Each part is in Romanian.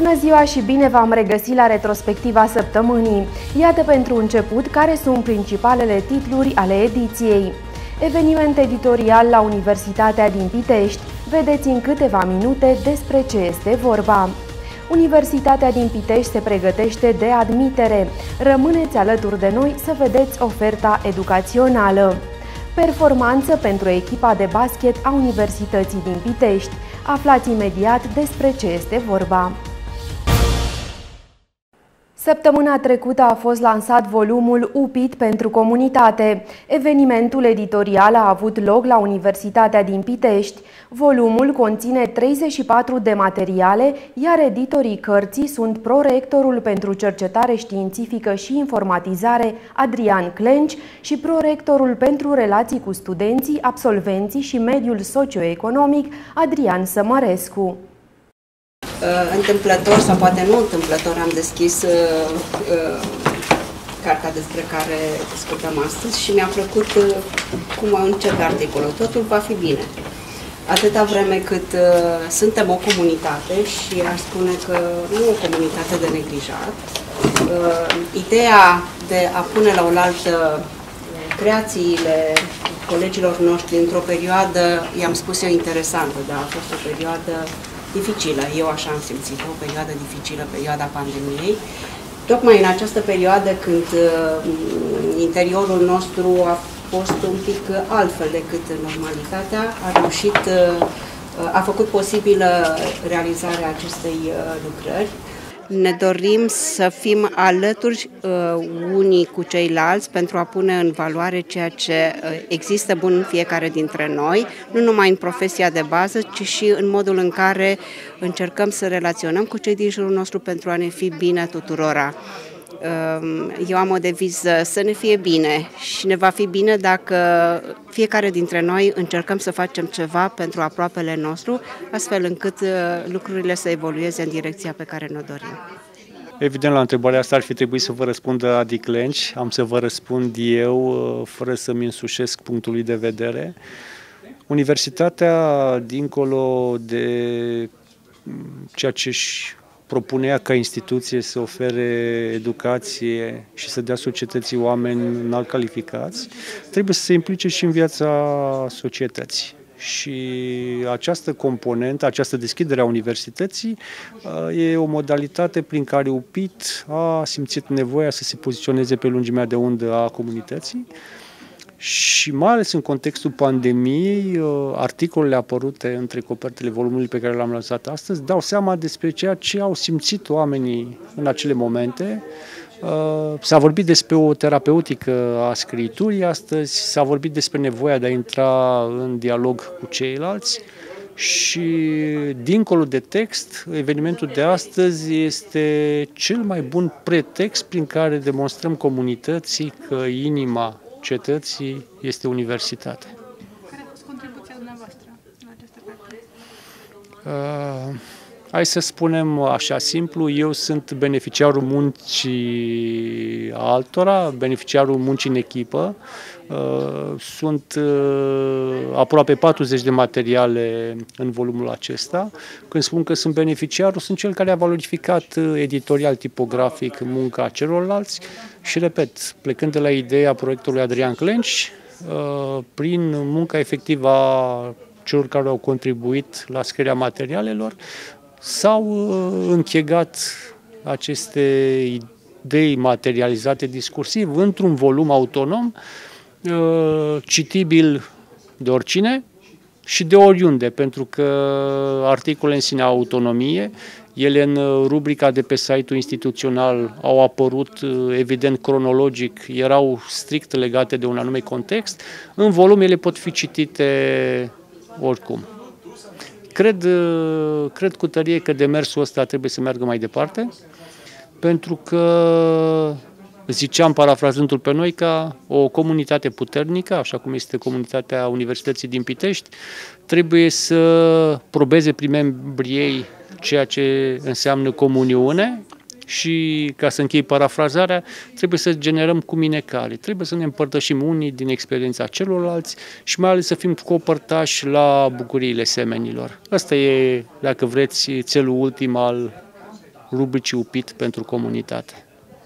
Bună ziua și bine v-am regăsit la retrospectiva săptămânii. Iată pentru început care sunt principalele titluri ale ediției. Eveniment editorial la Universitatea din Pitești. Vedeți în câteva minute despre ce este vorba. Universitatea din Pitești se pregătește de admitere. Rămâneți alături de noi să vedeți oferta educațională. Performanță pentru echipa de basket a Universității din Pitești. Aflați imediat despre ce este vorba. Săptămâna trecută a fost lansat volumul UPIT pentru comunitate. Evenimentul editorial a avut loc la Universitatea din Pitești. Volumul conține 34 de materiale, iar editorii cărții sunt prorectorul pentru cercetare științifică și informatizare Adrian Clenci și prorectorul pentru relații cu studenții, absolvenții și mediul socioeconomic Adrian Sămărescu. Întâmplător sau poate nu întâmplător am deschis cartea despre care discutăm astăzi și mi-a plăcut cum începe articolul. Totul va fi bine. Atâta vreme cât suntem o comunitate și aș spune că nu o comunitate de neglijat, ideea de a pune la oaltă creațiile colegilor noștri într-o perioadă, i-am spus eu, interesantă, dar a fost o perioadă dificilă, eu așa am simțit, o perioadă dificilă, perioada pandemiei. Tocmai în această perioadă când interiorul nostru a fost un pic altfel decât normalitatea, a făcut posibilă realizarea acestei lucrări. Ne dorim să fim alături unii cu ceilalți pentru a pune în valoare ceea ce există bun în fiecare dintre noi, nu numai în profesia de bază, ci și în modul în care încercăm să relaționăm cu cei din jurul nostru pentru a ne fi bine tuturora. Eu am o deviză: să ne fie bine, și ne va fi bine dacă fiecare dintre noi încercăm să facem ceva pentru aproapele nostru, astfel încât lucrurile să evolueze în direcția pe care ne dorim. Evident, la întrebarea asta ar fi trebuit să vă răspundă Adi Clenci. Am să vă răspund eu, fără să-mi însușesc punctul lui de vedere. Universitatea, dincolo de ceea ce își propunea ca instituție să ofere educație și să dea societății oameni înalt calificați, trebuie să se implice și în viața societății. Și această componentă, această deschidere a universității e o modalitate prin care UPIT a simțit nevoia să se poziționeze pe lungimea de undă a comunității. Și mai ales în contextul pandemiei, articolele apărute între copertele volumului pe care l-am lansat astăzi dau seama despre ceea ce au simțit oamenii în acele momente. S-a vorbit despre o terapeutică a scriturii astăzi, s-a vorbit despre nevoia de a intra în dialog cu ceilalți și, dincolo de text, evenimentul de astăzi este cel mai bun pretext prin care demonstrăm comunității că inima cetății este universitate. Care a fost contribuția dumneavoastră la această carte? Hai să spunem așa simplu, eu sunt beneficiarul muncii altora, beneficiarul muncii în echipă. Sunt aproape 40 de materiale în volumul acesta. Când spun că sunt beneficiarul, sunt cel care a valorificat editorial, tipografic munca celorlalți și, repet, plecând de la ideea proiectului Adrian Clenci, prin munca efectivă a celor care au contribuit la scrierea materialelor, s-au închegat aceste idei materializate discursiv într-un volum autonom, citibil de oricine și de oriunde, pentru că articolele în sine au autonomie. Ele în rubrica de pe site-ul instituțional au apărut evident cronologic, erau strict legate de un anume context. În volum ele pot fi citite oricum. Cred cu tărie că demersul ăsta trebuie să meargă mai departe, pentru că, ziceam, parafrazându-l pe noi, ca o comunitate puternică, așa cum este comunitatea Universității din Pitești, trebuie să probeze prin membrii ei ceea ce înseamnă comuniune și, ca să închei parafrazarea, trebuie să generăm cu mine cale. Trebuie să ne împărtășim unii din experiența celorlalți și mai ales să fim copărtași la bucuriile semenilor. Asta e, dacă vreți, țelul ultim al rubricii UPIT pentru comunitate.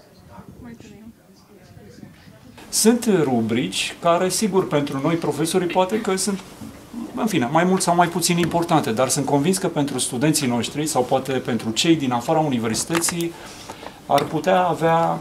Sunt rubrici care, sigur, pentru noi profesorii poate că sunt, în fine, mai mult sau mai puțin importante, dar sunt convins că pentru studenții noștri sau poate pentru cei din afara universității ar putea avea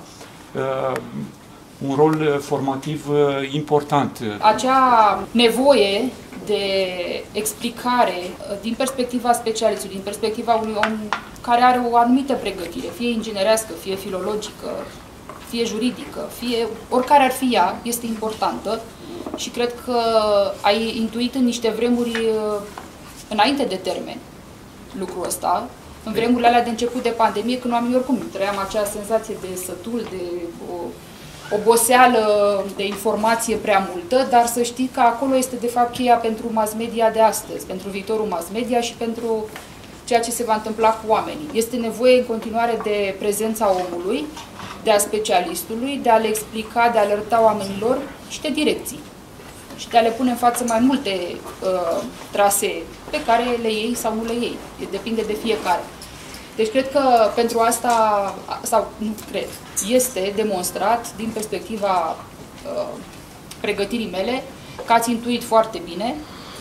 un rol formativ important. Acea nevoie de explicare din perspectiva specialistului, din perspectiva unui om care are o anumită pregătire, fie inginerească, fie filologică, fie juridică, fie oricare ar fi ea, este importantă și cred că ai intuit în niște vremuri înainte de termen lucrul ăsta, în vremurile alea de început de pandemie, când oamenii oricum trăiam acea senzație de sătul, de oboseală de informație prea multă, dar să știi că acolo este de fapt cheia pentru mass media de astăzi, pentru viitorul mass media și pentru ceea ce se va întâmpla cu oamenii. Este nevoie în continuare de prezența omului, de a specialistului, de a le explica, de a alerta oamenilor și de direcții. Și de a le pune în față mai multe trasee pe care le iei sau nu le iei. Depinde de fiecare. Deci cred că pentru asta, sau nu cred, este demonstrat din perspectiva pregătirii mele că ați intuit foarte bine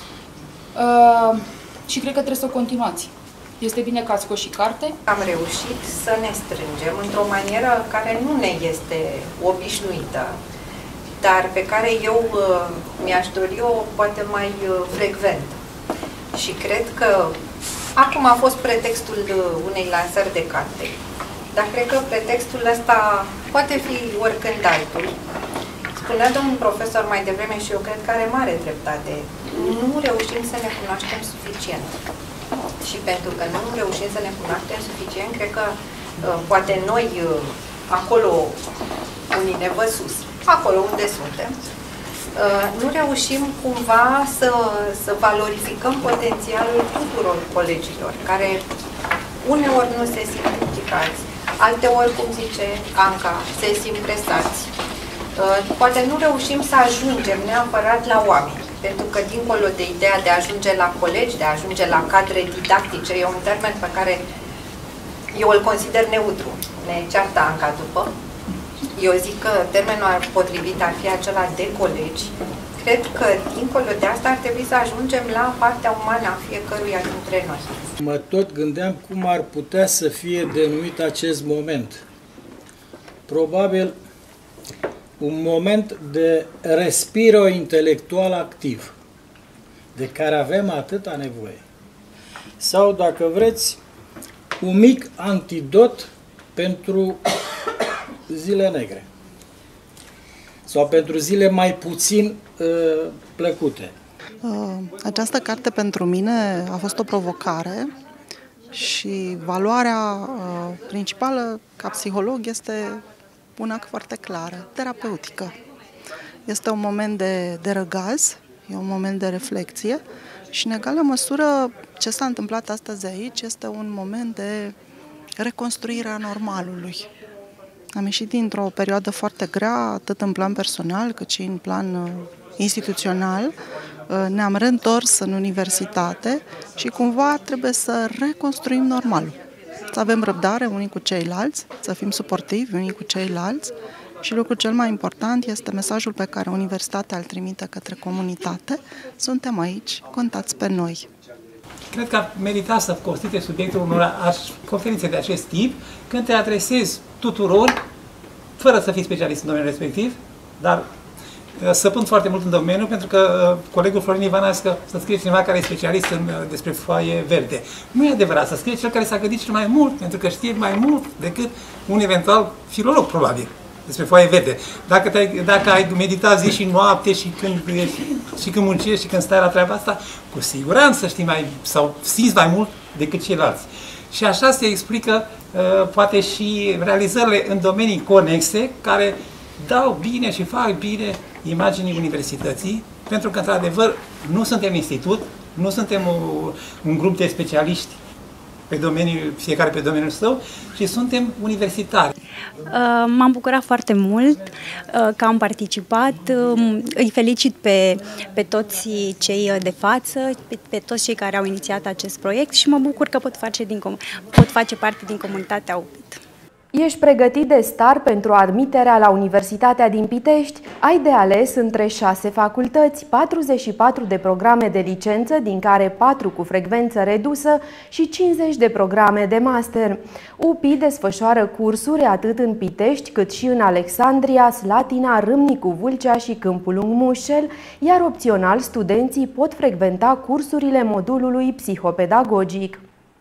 și cred că trebuie să o continuați. Este bine că ați scos și carte. Am reușit să ne strângem într-o manieră care nu ne este obișnuită, dar pe care eu mi-aș dori-o poate mai frecvent. Și cred că acum a fost pretextul unei lansări de carte, dar cred că pretextul ăsta poate fi oricând altul. Spunea domnul profesor mai devreme și eu cred că are mare dreptate. Nu reușim să ne cunoaștem suficient. Și pentru că nu reușim să ne cunoaștem suficient, cred că poate noi, acolo unii ne văd sus, acolo unde suntem, nu reușim cumva să valorificăm potențialul tuturor colegilor, care uneori nu se simt implicați, alteori, cum zice Anca, se simt presați. Poate nu reușim să ajungem neapărat la oameni, pentru că dincolo de ideea de a ajunge la colegi, de a ajunge la cadre didactice, e un termen pe care eu îl consider neutru. Ne ceartă Anca după. Eu zic că termenul potrivit ar fi acela de colegi. Cred că dincolo de asta ar trebui să ajungem la partea umană a fiecăruia dintre noi. Mă tot gândeam cum ar putea să fie denumit acest moment. Probabil un moment de respiro intelectual activ, de care avem atâta nevoie. Sau, dacă vreți, un mic antidot pentru zile negre. Sau pentru zile mai puțin plăcute. Această carte pentru mine a fost o provocare și valoarea principală ca psiholog este una foarte clară, terapeutică. Este un moment de răgaz, e un moment de reflexie și, în egală măsură, ce s-a întâmplat astăzi aici este un moment de reconstruire a normalului. Am ieșit dintr-o perioadă foarte grea, atât în plan personal, cât și în plan instituțional. Ne-am reîntors în universitate și cumva trebuie să reconstruim normalul. Să avem răbdare unii cu ceilalți, să fim suportivi unii cu ceilalți și lucrul cel mai important este mesajul pe care universitatea îl trimite către comunitate. Suntem aici, contați pe noi. Cred că ar merita să constituie subiectul unor conferințe de acest tip, când te adresezi tuturor, fără să fii specialist în domeniul respectiv, dar săpând foarte mult în domeniu, pentru că colegul Florin Ivan a zis că să scrie cineva care e specialist despre foaie verde. Nu e adevărat, să scrie cel care s-a gândit cel mai mult, pentru că știe mai mult decât un eventual filolog, probabil, despre foaie verde. Dacă ai meditat zi și noapte și când muncești și când stai la treaba asta, cu siguranță știi sau simți mai mult decât ceilalți. Și așa se explică poate și realizările în domenii conexe care dau bine și fac bine imaginii universității, pentru că, într-adevăr, nu suntem institut, nu suntem un grup de specialiști pe domeniul, fiecare pe domeniul său și suntem universitari. M-am bucurat foarte mult că am participat. Îi felicit pe toți cei de față, pe toți cei care au inițiat acest proiect și mă bucur că pot face parte din comunitatea UPIT. Ești pregătit de star pentru admiterea la Universitatea din Pitești? Ai de ales între 6 facultăți, 44 de programe de licență, din care 4 cu frecvență redusă și 50 de programe de master. UPI desfășoară cursuri atât în Pitești cât și în Alexandria, Slatina, Râmnicu Vâlcea și Câmpul Lung Mușel, iar opțional studenții pot frecventa cursurile modulului psihopedagogic.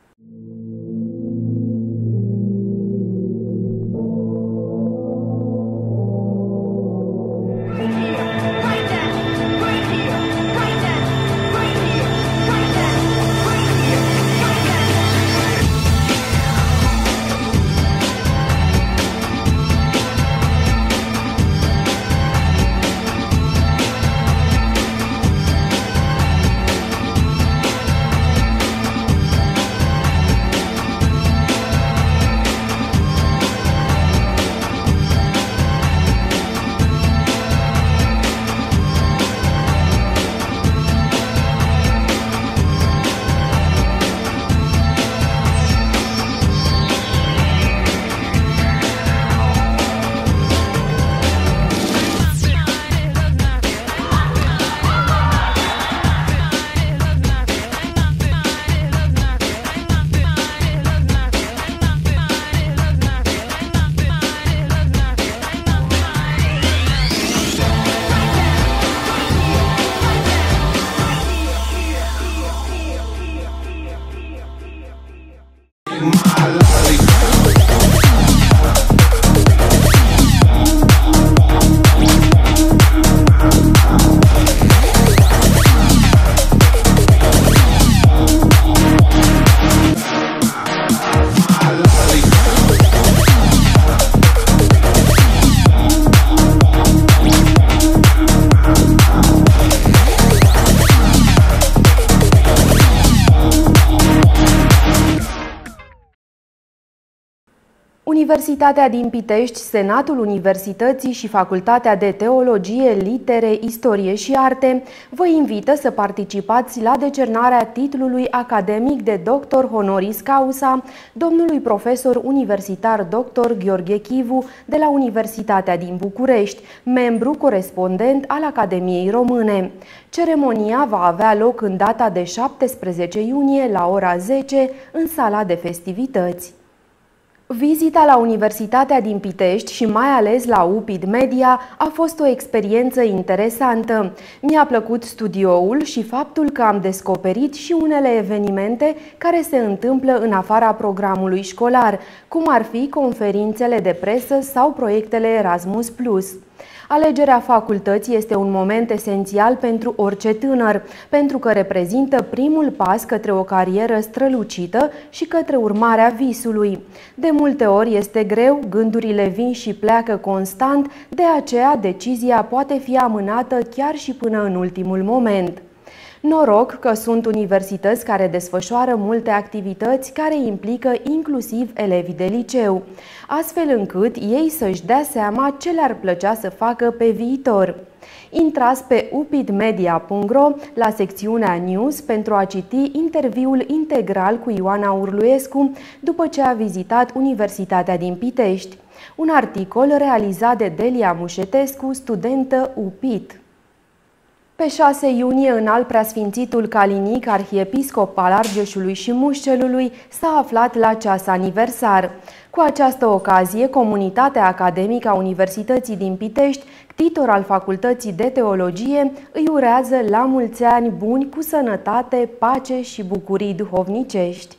Universitatea din Pitești, Senatul Universității și Facultatea de Teologie, Litere, Istorie și Arte vă invită să participați la decernarea titlului academic de doctor honoris causa domnului profesor universitar dr. Gheorghe Chivu de la Universitatea din București, membru corespondent al Academiei Române. Ceremonia va avea loc în data de 17 iunie la ora 10 în sala de festivități. Vizita la Universitatea din Pitești și mai ales la UPID Media a fost o experiență interesantă. Mi-a plăcut studioul și faptul că am descoperit și unele evenimente care se întâmplă în afara programului școlar, cum ar fi conferințele de presă sau proiectele Erasmus+. Alegerea facultății este un moment esențial pentru orice tânăr, pentru că reprezintă primul pas către o carieră strălucită și către urmarea visului. De multe ori este greu, gândurile vin și pleacă constant, de aceea decizia poate fi amânată chiar și până în ultimul moment. Noroc că sunt universități care desfășoară multe activități care implică inclusiv elevii de liceu, astfel încât ei să-și dea seama ce le-ar plăcea să facă pe viitor. Intrați pe upidmedia.ro la secțiunea News pentru a citi interviul integral cu Ioana Urluescu după ce a vizitat Universitatea din Pitești. Un articol realizat de Delia Mușetescu, studentă UPIT. Pe 6 iunie, înalt preasfințitul Calinic, arhiepiscop al Argeșului și Mușcelului, s-a aflat la ceas aniversar. Cu această ocazie, comunitatea academică a Universității din Pitești, titor al Facultății de Teologie, îi urează la mulți ani buni cu sănătate, pace și bucurii duhovnicești.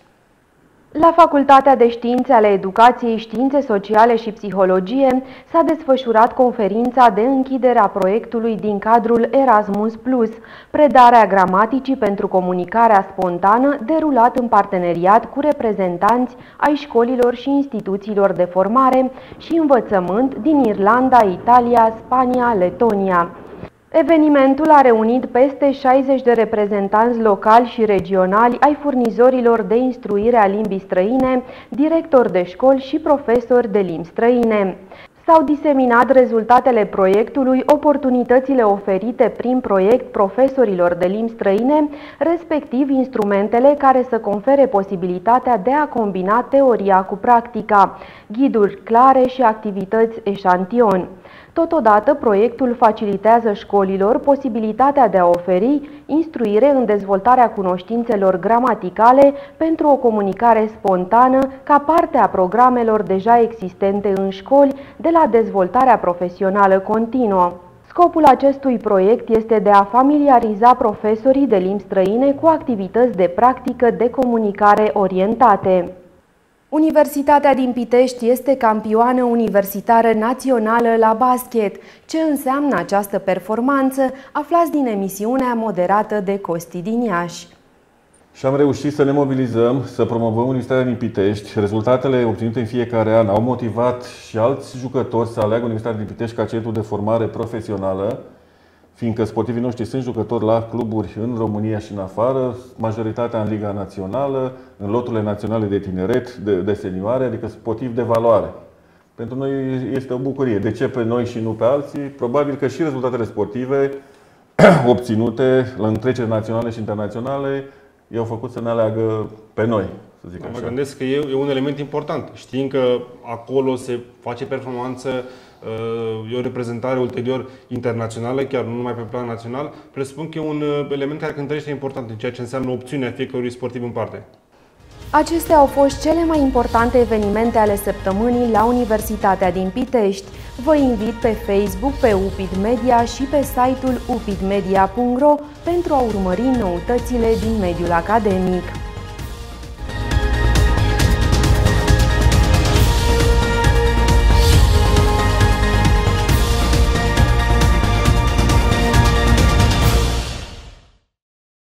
La Facultatea de Științe ale Educației, Științe Sociale și Psihologie s-a desfășurat conferința de închidere a proiectului din cadrul Erasmus+, predarea gramaticii pentru comunicarea spontană, derulat în parteneriat cu reprezentanți ai școlilor și instituțiilor de formare și învățământ din Irlanda, Italia, Spania, Letonia. Evenimentul a reunit peste 60 de reprezentanți locali și regionali ai furnizorilor de instruire a limbii străine, directori de școli și profesori de limbi străine. S-au diseminat rezultatele proiectului, oportunitățile oferite prin proiect profesorilor de limbi străine, respectiv instrumentele care să confere posibilitatea de a combina teoria cu practica, ghiduri clare și activități eșantion. Totodată, proiectul facilitează școlilor posibilitatea de a oferi instruire în dezvoltarea cunoștințelor gramaticale pentru o comunicare spontană ca parte a programelor deja existente în școli de la dezvoltarea profesională continuă. Scopul acestui proiect este de a familiariza profesorii de limbi străine cu activități de practică de comunicare orientate. Universitatea din Pitești este campioană universitară națională la basket. Ce înseamnă această performanță? Aflați din emisiunea moderată de Costi din Iași. Și am reușit să ne mobilizăm, să promovăm Universitatea din Pitești. Rezultatele obținute în fiecare an au motivat și alți jucători să aleagă Universitatea din Pitești ca centru de formare profesională, fiindcă sportivii noștri sunt jucători la cluburi în România și în afară, majoritatea în Liga Națională, în loturile naționale de tineret, de senioare, adică sportivi de valoare. Pentru noi este o bucurie. De ce pe noi și nu pe alții? Probabil că și rezultatele sportive obținute la întreceri naționale și internaționale i-au făcut să ne aleagă pe noi, să zic așa. Mă gândesc că e un element important. Știind că acolo se face performanță, e o reprezentare ulterior internațională, chiar nu numai pe plan național, presupun că e un element care cântărește important în ceea ce înseamnă opțiunea fiecărui sportiv în parte. Acestea au fost cele mai importante evenimente ale săptămânii la Universitatea din Pitești. Vă invit pe Facebook, pe UPID Media și pe site-ul upidmedia.ro pentru a urmări noutățile din mediul academic.